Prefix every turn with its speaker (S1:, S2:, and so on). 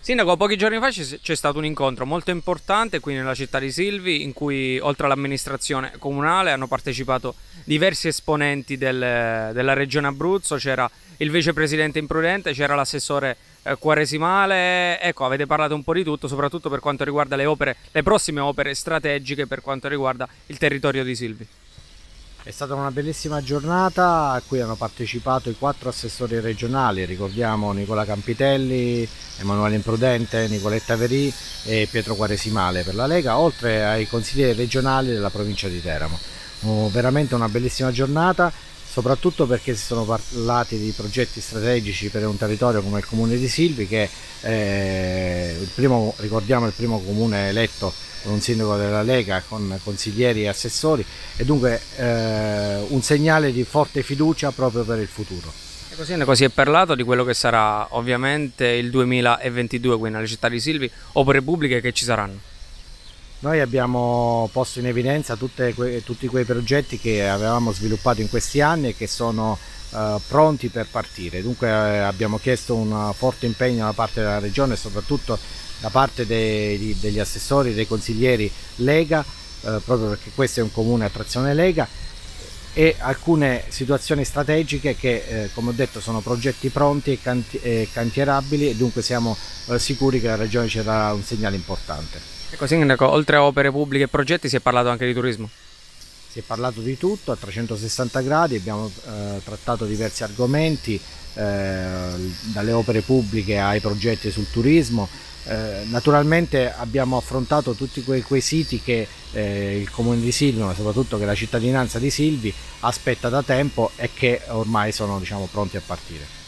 S1: Sindaco, pochi giorni fa c'è stato un incontro molto importante qui nella città di Silvi in cui oltre all'amministrazione comunale hanno partecipato diversi esponenti della regione Abruzzo, c'era il vicepresidente Imprudente, c'era l'assessore Quaresimale, ecco avete parlato un po' di tutto, soprattutto per quanto riguarda le prossime opere strategiche per quanto riguarda il territorio di Silvi.
S2: È stata una bellissima giornata a cui hanno partecipato i 4 assessori regionali, ricordiamo Nicola Campitelli, Emanuele Imprudente, Nicoletta Verì e Pietro Quaresimale per la Lega, oltre ai consiglieri regionali della provincia di Teramo. Veramente una bellissima giornata, soprattutto perché si sono parlati di progetti strategici per un territorio come il comune di Silvi, che è ricordiamo il primo comune eletto con un sindaco della Lega, con consiglieri e assessori, e dunque un segnale di forte fiducia proprio per il futuro.
S1: E così si è parlato di quello che sarà ovviamente il 2022 qui nella città di Silvi, opere pubbliche che ci saranno.
S2: Noi abbiamo posto in evidenza tutti quei progetti che avevamo sviluppato in questi anni e che sono pronti per partire. Dunque abbiamo chiesto un forte impegno da parte della Regione e soprattutto da parte degli assessori, dei consiglieri Lega, proprio perché questo è un comune a trazione Lega, e alcune situazioni strategiche che come ho detto sono progetti pronti e cantierabili, e dunque siamo sicuri che la Regione ci darà un segnale importante.
S1: Ecco, sindaco, oltre a opere pubbliche e progetti si è parlato anche di turismo.
S2: Si è parlato di tutto a 360 gradi, abbiamo trattato diversi argomenti, dalle opere pubbliche ai progetti sul turismo. Naturalmente abbiamo affrontato tutti quei quesiti che il comune di Silvi, ma soprattutto che la cittadinanza di Silvi aspetta da tempo e che ormai sono, diciamo, pronti a partire.